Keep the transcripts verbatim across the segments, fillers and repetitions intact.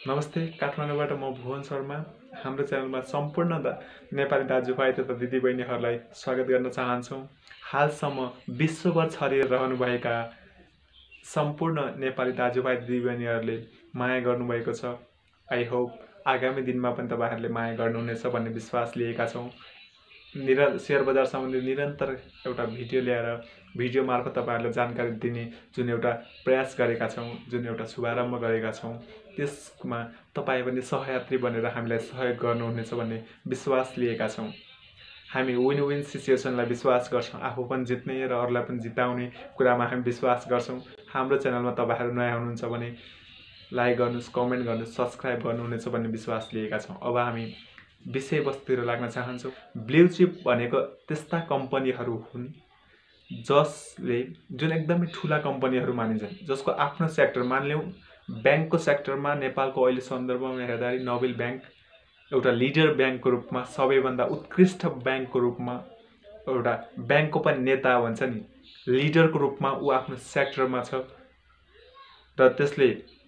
नमस्ते, काठमाडौँबाट म भुवन शर्मा। हाम्रो च्यानलमा सम्पूर्ण दा नेपाली दाजुभाइ तथा दिदीबहिनीहरूलाई स्वागत गर्न चाहन्छौँ। हालसम्म विश्वभर छरिएर रहनुभएका सम्पूर्ण नेपाली दाजुभाइ दिदीबहिनीहरूले माया गर्नुभएको छ। आई होप आगामी दिनमा पनि तपाईहरूले माया गर्नुहुनेछ भन्ने विश्वास लिएका छौँ। निर शेयर बजार सम्बन्धी निरन्तर एउटा भिडियो ल्याएर भिडियो मार्फत तपाईहरूलाई जानकारी दिने जुन एउटा प्रयास गरेका छौँ, जुन एउटा शुभारम्भ गरेका छौँ, त्यसमा तपाईँ पनि सहयात्री बनेर हामीलाई सहयोग गर्नुहुनेछ भन्ने विश्वास लिएका छौँ। हामी विन विन सिचुएसनलाई विश्वास गर्छौँ, आफू पनि जित्ने र अरूलाई पनि जिताउने कुरामा हामी विश्वास गर्छौँ। हाम्रो च्यानलमा तपाईँहरू नयाँ हुनुहुन्छ भने लाइक गर्नुहोस्, कमेन्ट गर्नुहोस्, सब्सक्राइब गर्नुहुनेछ भन्ने विश्वास लिएका छौँ। अब हामी विषयवस्तुतिर लाग्न चाहन्छौँ। ब्लू चिप भनेको त्यस्ता कम्पनीहरू हुन् जसले जुन एकदमै ठुला कम्पनीहरू मानिन्छन्, जसको आफ्नो सेक्टर, मानिलिउँ ब्याङ्कको सेक्टरमा नेपालको अहिले सन्दर्भमा हेर्दाखेरि नोबेल ब्याङ्क एउटा लिडर ब्याङ्कको रूपमा, सबैभन्दा उत्कृष्ट ब्याङ्कको रूपमा, एउटा ब्याङ्कको पनि नेता भन्छ नि, लिडरको रूपमा ऊ आफ्नो सेक्टरमा छ र त्यसले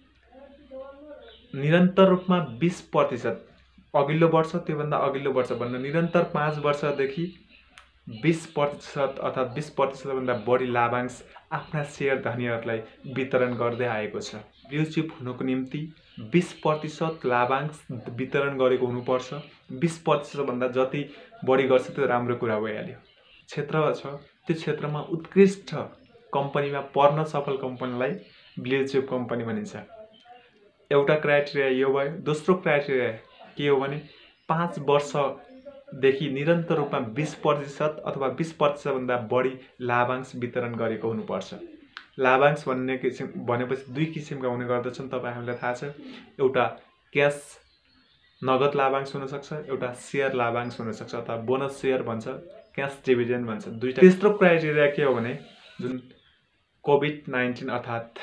निरन्तर रूपमा बीस प्रतिशत अघिल्लो वर्ष, त्योभन्दा अघिल्लो वर्ष भन्नु निरन्तर पाँच वर्षदेखि बीस प्रतिशत अर्थात् बीस प्रतिशतभन्दा बढी लाभांश आफ्ना सेयर धनीहरूलाई वितरण गर्दै आएको छ। ब्लू चिप हुनुको निम्ति बीस प्रतिशत लाभांश वितरण गरेको हुनुपर्छ। बीस प्रतिशतभन्दा जति बढी गर्छ त्यो राम्रो कुरा भइहाल्यो। क्षेत्र छ, त्यो क्षेत्रमा उत्कृष्ट कम्पनीमा पर्न सफल कम्पनीलाई ब्लू चिप कम्पनी भनिन्छ। एउटा क्राइटेरिया यो भयो। दोस्रो क्राइटेरिया के हो भने पाँच वर्षदेखि निरन्तर रूपमा बीस प्रतिशत अथवा बीस प्रतिशतभन्दा बढी लाभांश वितरण गरेको हुनुपर्छ। लाभांश भन्ने किसिम भनेपछि दुई किसिमका हुने गर्दछन्, तपाईँ हामीलाई थाहा छ। एउटा क्यास नगद लाभांश हुनसक्छ, एउटा सेयर लाभांश हुनसक्छ, अथवा बोनस सेयर भन्छ, क्यास डिभिडेन्ड भन्छ, दुईटा। तेस्रो क्राइटेरिया के हो भने जुन कोभिड नाइन्टिन अर्थात्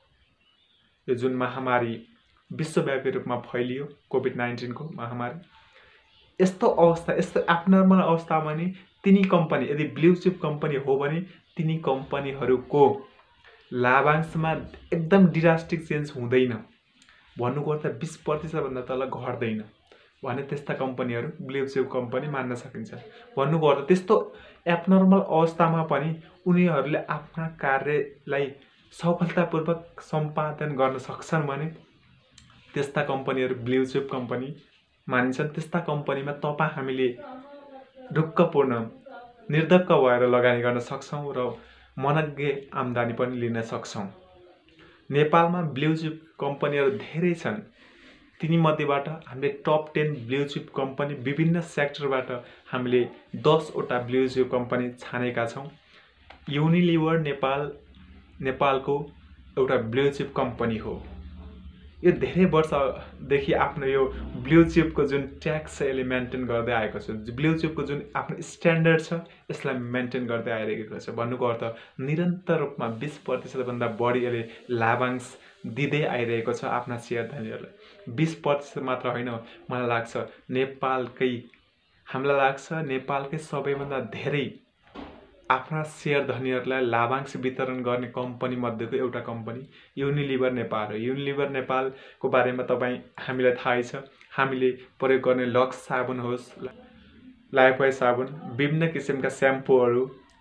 यो जुन महामारी विश्वव्यापी रूपमा फैलियो, कोभिड नाइन्टिनको महामारी, यस्तो अवस्था, यस्तो एब्नर्मल अवस्थामा नि तिनी कम्पनी, यदि ब्लू चिप कम्पनी हो भने तिनी कम्पनीहरूको लाभांशमा एकदम ड्रास्टिक चेन्ज हुँदैन। भन्नुको अर्थ बीस प्रतिशतभन्दा तल घट्दैन भने त्यस्ता कम्पनीहरू ब्लू चिप कम्पनी मान्न सकिन्छ। भन्नुको अर्थ त्यस्तो एब्नर्मल अवस्थामा पनि उनीहरूले आफ्ना कार्यलाई सफलतापूर्वक सम्पादन गर्न सक्छन् भने त्यस्ता कम्पनीहरू ब्लू चिप कम्पनी मानिन्छन्। त्यस्ता कम्पनीमा तपाईँ हामीले ढुक्कपूर्ण निर्धक्क भएर लगानी गर्न सक्छौँ र मनग्गे आम्दानी पनि लिन सक्छौँ। नेपालमा ब्लू चिप कम्पनीहरू धेरै छन्। तिनीमध्येबाट हामीले top ten blue chip company विभिन्न सेक्टरबाट हामीले दसवटा ब्लू चिप कम्पनी छानेका छौँ। युनिलिभर नेपाल नेपालको एउटा ब्लू चिप कम्पनी हो। यो धेरै वर्षदेखि आफ्नो यो ब्लू चिपको जुन ट्याक्स छ यसले मेन्टेन गर्दै आएको छ। ब्लू चिपको जुन आफ्नो स्ट्यान्डर्ड छ यसलाई मेन्टेन गर्दै आइरहेको छ। भन्नुको अर्थ निरन्तर रूपमा बीस प्रतिशतभन्दा बढी यसले लाभांश दिँदै आइरहेको छ आफ्ना सेयर धनीहरूलाई। बीस प्रतिशत मात्र होइन, मलाई लाग्छ नेपालकै हामीलाई लाग्छ नेपालकै सबैभन्दा धेरै आफ्ना सेयर धनीहरूलाई लाभांश वितरण गर्ने कम्पनी मध्येको एउटा कम्पनी युनिलिभर नेपाल हो। युनिलिभर नेपालको बारेमा तपाईँ हामीलाई थाहै छ। हामीले प्रयोग गर्ने लक्स साबुन होस्, लाइफबोय साबुन, विभिन्न किसिमका स्याम्पूहरू,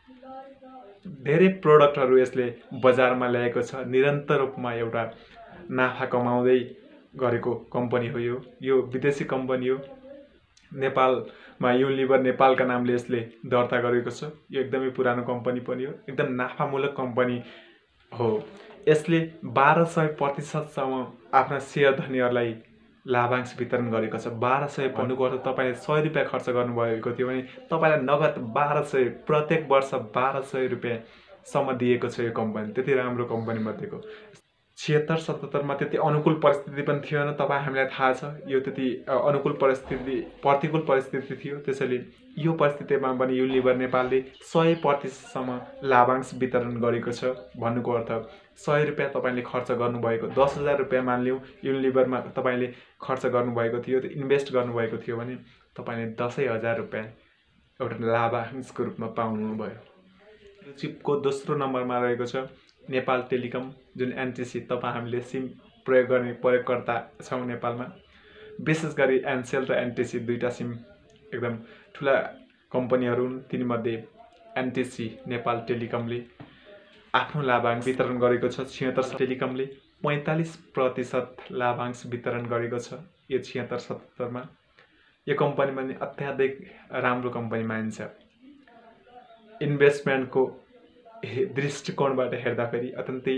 धेरै प्रोडक्टहरू यसले बजारमा ल्याएको छ। निरन्तर रूपमा एउटा नाफा कमाउँदै गरेको कम्पनी हो। यो यो विदेशी कम्पनी हो। नेपालमा युनिलिभर नेपालका नामले यसले दर्ता गरेको छ। यो एकदमै पुरानो कम्पनी पनि हो, एकदम नाफामूलक कम्पनी हो। यसले बाह्र सय प्रतिशतसम्म आफ्ना सेयर धनीहरूलाई लाभांश वितरण गरेको छ। बाह्र सय भन्नुको अर्थ तपाईँले सय रुपियाँ खर्च गर्नुभएको थियो भने तपाईँलाई नगद बाह्र सय प्रत्येक वर्ष बाह्र सय रुपियाँसम्म दिएको छ यो कम्पनी। त्यति राम्रो कम्पनी मध्येको। छिहत्तर सतहत्तरमा त्यति अनुकूल परिस्थिति पनि थिएन, तपाईँ हामीलाई थाहा छ। यो त्यति अनुकूल परिस्थिति प्रतिकूल परिस्थिति थियो। त्यसैले यो परिस्थितिमा पनि युनिलिभर नेपालले सय प्रतिशतसम्म लाभांश वितरण गरेको छ। भन्नुको अर्थ सय रुपियाँ तपाईँले खर्च गर्नुभएको, दस हजार रुपियाँ मानिलिउँ युनिलिभरमा तपाईँले खर्च गर्नुभएको थियो, त्यो इन्भेस्ट गर्नुभएको थियो भने तपाईँले दसै हजार रुपियाँ एउटा लाभांशको रूपमा पाउनुभयो। ब्लू चिपको दोस्रो नम्बरमा रहेको छ नेपाल टेलिकम, जुन एनटिसी। तपाईँ हामीले सिम प्रयोग गर्ने प्रयोगकर्ता छौँ नेपालमा। विशेष गरी एनसेल र एनटिसी दुईटा सिम एकदम ठुला कम्पनीहरू हुन्। तिनीमध्ये एनटिसी नेपाल टेलिकमले आफ्नो लाभांश वितरण गरेको छ। छिहत्तर टेलिकमले पैँतालिस प्रतिशत लाभांश वितरण गरेको छ यो छिहत्तर सतहत्तरमा। यो कम्पनीमा नि अत्याधिक राम्रो कम्पनी मानिन्छ। इन्भेस्टमेन्टको दृष्टिकोणबाट हेर्दाखेरि अत्यन्तै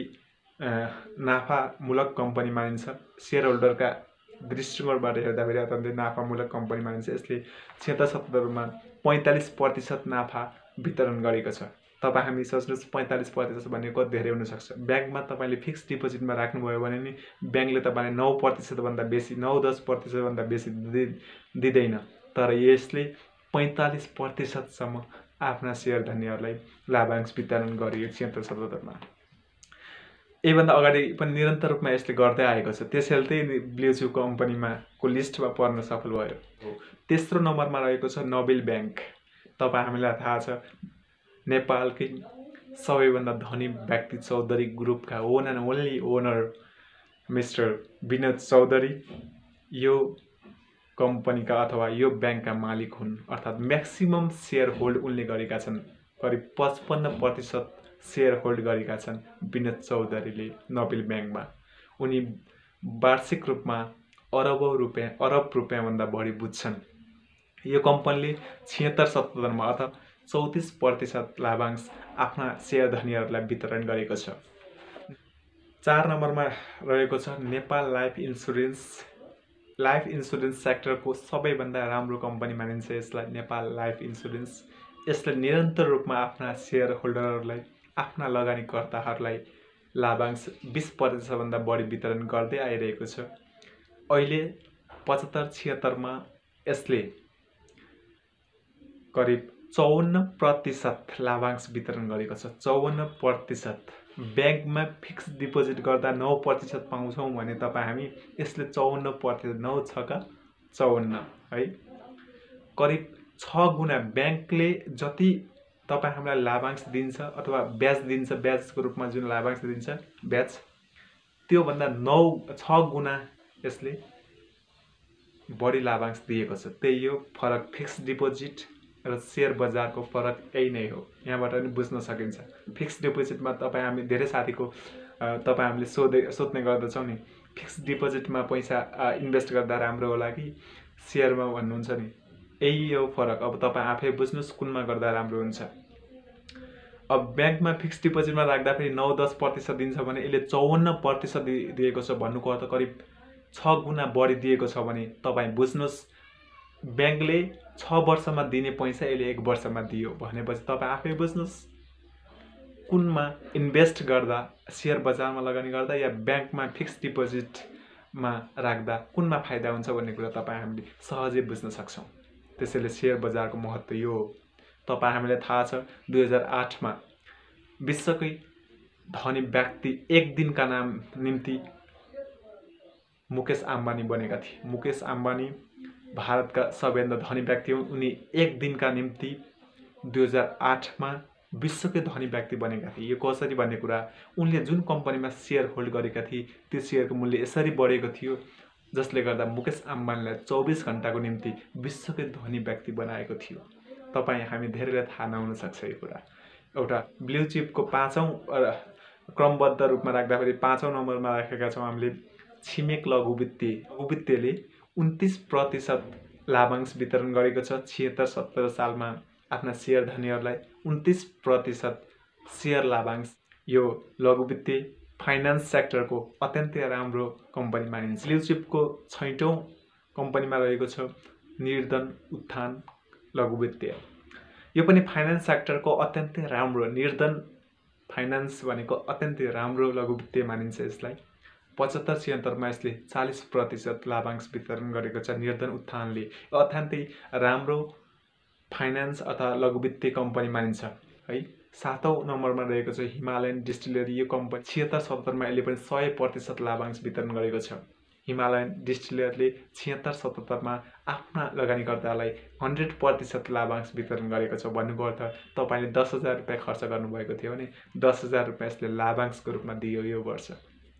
नाफामूलक कम्पनी मानिन्छ। सेयर होल्डरका दृष्टिकोणबाट हेर्दाखेरि अत्यन्तै नाफामूलक कम्पनी मानिन्छ। यसले छिहत्तर सतहत्तरमा पैँतालिस प्रतिशत नाफा वितरण गरेको छ। तपाईँ हामी सोच्नुहोस् पैँतालिस प्रतिशत भनेको धेरै हुनसक्छ। ब्याङ्कमा तपाईँले फिक्स डिपोजिटमा राख्नुभयो भने नि ब्याङ्कले तपाईँले नौ प्रतिशतभन्दा बेसी नौ दस प्रतिशतभन्दा बेसी दि दिँदैन। तर यसले पैँतालिस प्रतिशतसम्म आफ्ना सेयर धनीहरूलाई लाभांश वितरण गरियो छिहत्तर सतहत्तरमा। योभन्दा अगाडि पनि निरन्तर रूपमा यसले गर्दै आएको छ। त्यसैले त्यही ब्लू चिप कम्पनीमा को लिस्टमा पर्न सफल भयो। तेस्रो नम्बरमा रहेको छ नोबेल ब्याङ्क। तपाईँ हामीलाई थाहा छ नेपालकै सबैभन्दा धनी व्यक्ति चौधरी ग्रुपका own and only owner mister Binod Chaudhary यो कम्पनीका अथवा यो ब्याङ्कका मालिक हुन्। अर्थात् म्याक्सिमम सेयर होल्ड उनले गरेका छन्। करिब पचपन्न प्रतिशत सेयर होल्ड गरेका छन् विनोद चौधरीले नोबेल ब्याङ्कमा। उनी वार्षिक रूपमा अरबौँ रुपियाँ अरब रुपियाँभन्दा बढी बुझ्छन्। यो कम्पनीले छिहत्तर सतहत्तरमा अर्थात् चौतिस प्रतिशत लाभांश आफ्ना सेयर धनीहरूलाई वितरण गरेको छ। चार नम्बरमा रहेको छ Nepal life insurance. Life insurance सेक्टरको सबैभन्दा राम्रो कम्पनी मानिन्छ यसलाई नेपाल लाइफ इन्सुरेन्स। यसले निरन्तर रूपमा आफ्ना सेयर होल्डरहरूलाई आफ्ना लगानीकर्ताहरूलाई लाभांश बीस प्रतिशतभन्दा बढी वितरण गर्दै आइरहेको छ। अहिले पचहत्तर छिहत्तरमा यसले करिब चौवन्न प्रतिशत लाभांश वितरण गरेको छ। चौवन्न प्रतिशत ब्याङ्कमा फिक्स डिपोजिट गर्दा नौ प्रतिशत पाउँछौँ भने तपाईँ हामी यसले चौवन्न प्रतिशत नौ छका चौवन्न है करिब छ गुणा ब्याङ्कले जति तपाईँ हामीलाई लाभांश दिन्छ अथवा ब्याज दिन्छ ब्याजको रूपमा जुन लाभांश दिन्छ ब्याज त्योभन्दा नौ छ गुणा यसले बढी लाभांश दिएको छ। त्यही यो फरक फिक्स डिपोजिट र सेयर बजारको फरक यही नै हो। यहाँबाट पनि बुझ्न सकिन्छ। फिक्स डिपोजिटमा तपाईँ हामी धेरै साथीको तपाईँ हामीले सोधे सोध्ने गर्दछौँ नि फिक्स डिपोजिटमा पैसा इन्भेस्ट गर्दा राम्रो होला कि सेयरमा भन्नुहुन्छ नि यही हो फरक। अब तपाईँ आफै बुझ्नुहोस् कुनमा गर्दा राम्रो हुन्छ। अब ब्याङ्कमा फिक्स डिपोजिटमा राख्दाखेरि नौ दस प्रतिशत दिन्छ भने यसले चौवन्न प्रतिशत दिएको छ भन्नुको अर्थ करिब छ गुणा बढी दिएको छ भने तपाईँ बुझ्नुहोस् ब्याङ्कले छ वर्षमा दिने पैसा यसले एक वर्षमा दियो भनेपछि तपाईँ आफै बुझ्नुहोस् कुनमा इन्भेस्ट गर्दा सेयर बजारमा लगानी गर्दा या ब्याङ्कमा फिक्स डिपोजिटमा राख्दा कुनमा फाइदा हुन्छ भन्ने कुरा तपाईँ हामीले सहजै बुझ्न सक्छौँ। त्यसैले सेयर बजारको महत्त्व यो हो। तपाईँ हामीलाई थाहा छ दुई हजार आठमा विश्वकै धनी व्यक्ति एक दिनका नाम निम्ति मुकेश अम्बानी बनेका थिए। मुकेश अम्बानी भारतका सबैभन्दा धनी व्यक्ति हुन्। उनी एक दिनका निम्ति दुई हजार आठमा विश्वकै धनी व्यक्ति बनेका थिए। यो कसरी भन्ने कुरा उनले जुन कम्पनीमा सेयर होल्ड गरेका थिए त्यो सेयरको मूल्य यसरी बढेको थियो जसले गर्दा मुकेश अम्बानीलाई चौबिस घण्टाको निम्ति विश्वकै धनी व्यक्ति बनाएको थियो। तपाईँ हामी धेरैलाई थाहा नहुन सक्छ यो कुरा। एउटा ब्लू चिपको पाँचौँ क्रमबद्ध रूपमा राख्दाखेरि पाँचौँ नम्बरमा राखेका छौँ हामीले छिमेक लघु वित्तीय। लघु वित्तीयले उन्तिस प्रतिशत लाभांश वितरण गरेको छ। छिहत्तर सत्तर सालमा आफ्ना सेयर धनीहरूलाई उन्तिस प्रतिशत सेयर लाभांश यो लघु वित्तीय फाइनान्स सेक्टरको अत्यन्तै राम्रो कम्पनी मानिन्छ। ब्लू चिपको छैटौँ कम्पनीमा रहेको छ निर्धन उत्थान लघु वित्तीय। यो पनि फाइनान्स सेक्टरको अत्यन्तै राम्रो निर्धन फाइनान्स भनेको अत्यन्तै राम्रो लघु वित्तीय मानिन्छ यसलाई। पचहत्तर छिहत्तरमा यसले चालीस प्रतिशत लाभांश वितरण गरेको छ। निर्धन उत्थानले अत्यन्तै राम्रो फाइनान्स अथवा लघु वित्तीय कम्पनी मानिन्छ है। सातौँ नम्बरमा रहेको छ हिमालयन डिस्टिलरी। यो कम्पनी छिहत्तर सत्तरमा यसले पनि सय प्रतिशत लाभांश वितरण गरेको छ। हिमालयन डिस्टिलरले छिहत्तर सतहत्तरमा आफ्ना लगानीकर्तालाई हन्ड्रेड प्रतिशत लाभांश वितरण गरेको छ। भन्नुको अर्थ तपाईँले दस हजार रुपियाँ खर्च गर्नुभएको थियो भने दस हजार रुपियाँ यसले लाभांशको रूपमा दियो यो वर्ष।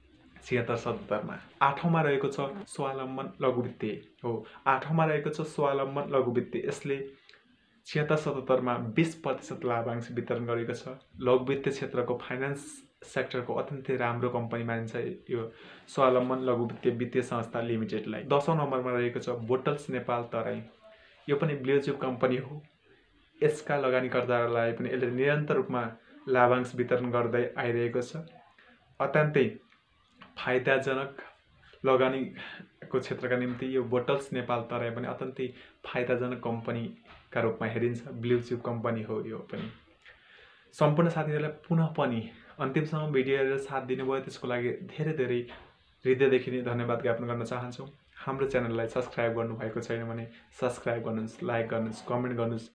छिहत्तर सतहत्तरमा। आठौँमा रहेको छ स्वावलम्बन लघु वित्तीय हो। आठौँमा रहेको छ स्वावलम्बन लघु वित्तीय। यसले छिहत्तर सतहत्तरमा बिस प्रतिशत लाभांश वितरण गरेको छ। लघु वित्तीय क्षेत्रको फाइनेन्स सेक्टरको अत्यन्तै राम्रो कम्पनी मानिन्छ यो स्वावलम्बन लघु वित्तीय वित्तीय संस्था लिमिटेडलाई। दसौँ नम्बरमा रहेको छ बोटल्स नेपाल तराई। यो पनि ब्लू चिप कम्पनी हो। यसका लगानीकर्ताहरूलाई पनि यसले निरन्तर रूपमा लाभांश वितरण गर्दै आइरहेको छ। अत्यन्तै फाइदाजनक लगानीको क्षेत्रका निम्ति यो बोटल्स नेपाल तराई पनि अत्यन्तै फाइदाजनक कम्पनीका रूपमा हेरिन्छ। ब्लू चिप कम्पनी हो यो पनि। सम्पूर्ण साथीहरूलाई पुनः पनि अन्तिमसम्म भिडियो हेरेर साथ दिनुभयो त्यसको लागि धेरै धेरै हृदयदेखि नै धन्यवाद ज्ञापन गर्न चाहन्छौँ। हाम्रो च्यानललाई सब्सक्राइब गर्नुभएको छैन भने सब्सक्राइब गर्नुहोस्, लाइक गर्नुहोस्, कमेन्ट गर्नुहोस्।